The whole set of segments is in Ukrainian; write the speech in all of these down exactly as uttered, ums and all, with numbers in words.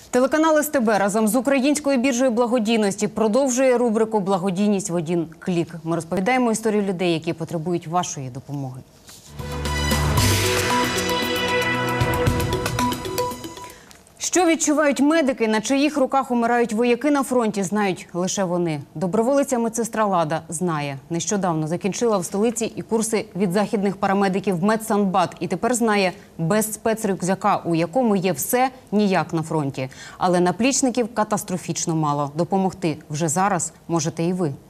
Телеканал Ес Те Бе разом з Українською біржею благодійності продовжує рубрику «Благодійність в один клік». Ми розповідаємо історію людей, які потребують вашої допомоги. Що відчувають медики, на чиїх руках умирають вояки на фронті, знають лише вони. Доброволиця медсестра Лада знає. Нещодавно закінчила в столиці і курси від західних парамедиків Медсанбат. І тепер знає, без спецрюкзака, у якому є все, ніяк на фронті. Але наплічників катастрофічно мало. Допомогти вже зараз можете і ви.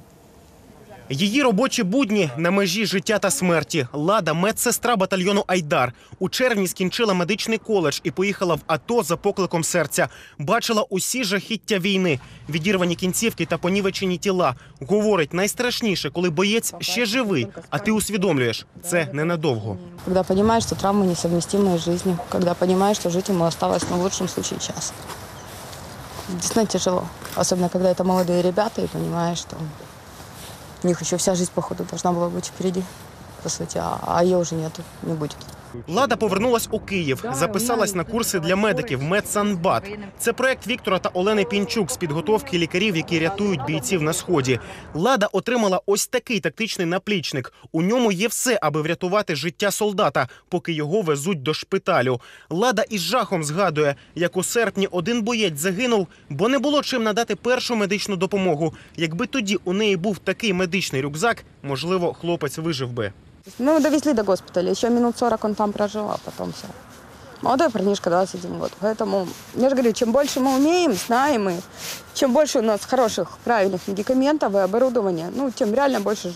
Її робочі будні на межі життя та смерті. Лада – медсестра батальйону «Айдар». У червні скінчила медичний коледж і поїхала в АТО за покликом серця. Бачила усі жахіття війни, відірвані кінцівки та понівечені тіла. Говорить, найстрашніше, коли боєць ще живий, а ти усвідомлюєш – це ненадовго. Коли розумієш, що травми несовместимі з життю, коли розумієш, що жити йому залишилось, ну, в лучшому випадку, час. Дійсно тяжело, особливо, коли це молоді ребята і розумієш, що у них еще вся жизнь, походу, должна была быть впереди, по сути, а, а ее уже нету, не будет. Лада повернулась у Київ, записалась на курси для медиків «Медсанбат». Це проект Віктора та Олени Пінчук з підготовки лікарів, які рятують бійців на Сході. Лада отримала ось такий тактичний наплічник. У ньому є все, аби врятувати життя солдата, поки його везуть до шпиталю. Лада із жахом згадує, як у серпні один боєць загинув, бо не було чим надати першу медичну допомогу. Якби тоді у неї був такий медичний рюкзак, можливо, хлопець вижив би. Ну, довезли до госпиталя, еще минут сорок он там прожил, а потом все. Молодой парнишка, двадцать один год. Поэтому, я же говорю, чем больше мы умеем, знаем, и чем больше у нас хороших, правильных медикаментов и оборудования, ну, тем реально больше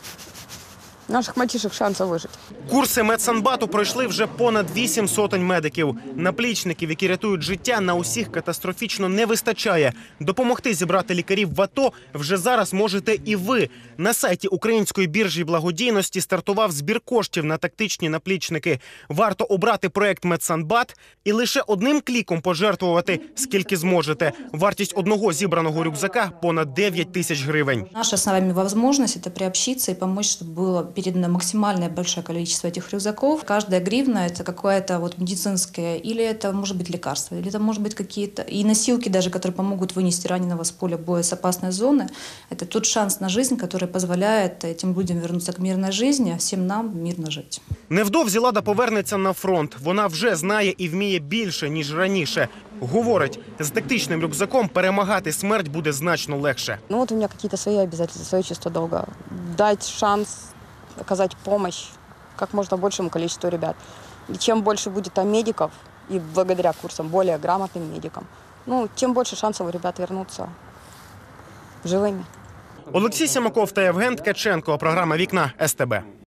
наших мальчишек шансів вижити. Курси Медсанбату пройшли вже понад вісім сотень медиків. Наплічників, які рятують життя, на усіх катастрофічно не вистачає. Допомогти зібрати лікарів в АТО вже зараз можете і ви. На сайті Української біржі благодійності стартував збір коштів на тактичні наплічники. Варто обрати проект Медсанбат і лише одним кліком пожертвувати, скільки зможете. Вартість одного зібраного рюкзака – понад дев'ять тисяч гривень. Наша с вами возможность – это приобщиться и помочь, чтобы было передано максимальное большое количество этих рюкзаков. Каждая гривна – это какое-то вот медицинское, или это может быть лекарство, или это может быть какие-то и носилки даже, которые помогут вынести раненого с поля боя, с опасной зоны. Это тот шанс на жизнь, который позволяет этим людям вернуться к мирной жизни, а всем нам мирно жить. Невдовзі Лада повернеться на фронт. Вона вже знає і вміє більше, ніж раніше. Говорить, з тактичним рюкзаком перемагати смерть буде значно легше. Ну, от у мене якісь свої обов'язки, своє чувство долга. Дати шанс оказать помощь как можно большему количеству ребят. И чем больше будет там медиков, и благодаря курсам более грамотным медикам, ну, тем больше шансов у ребят вернуться живыми. Олексій Сімаков та Євген Ткаченко. Програма «Вікна» Ес Те Бе.